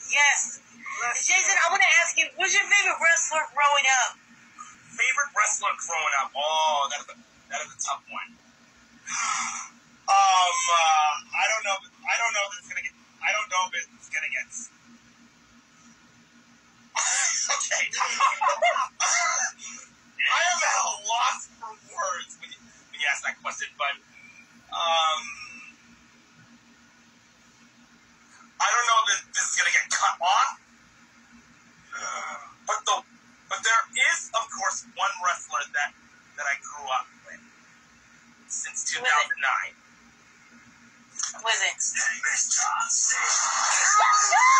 Yes. Jason, I want to ask you, who's your favorite wrestler growing up? Favorite wrestler growing up? Oh, that is a tough one. I don't know if it's gonna get. Okay. I am at a loss for words when you ask that question, but I don't know if this is gonna get cut off. But there is, of course, one wrestler that I grew up with since 2009. Was it?